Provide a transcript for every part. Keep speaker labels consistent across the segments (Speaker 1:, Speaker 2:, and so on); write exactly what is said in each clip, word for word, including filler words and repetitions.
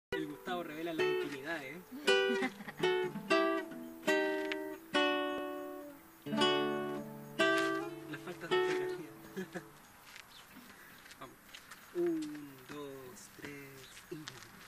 Speaker 1: El Gustavo revela las intimidades, ¿eh? Las faltas de ortografía. Vamos. Un, dos, tres y...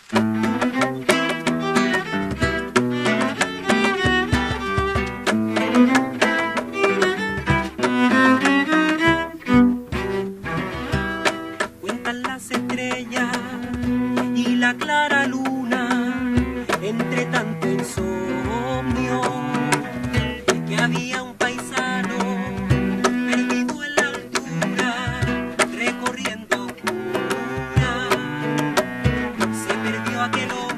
Speaker 1: Cuentan las estrellas y la clara luna, entre tanto insomnio, que había un paisano perdido en la altura, recorriendo oscura. Se perdió aquel hombre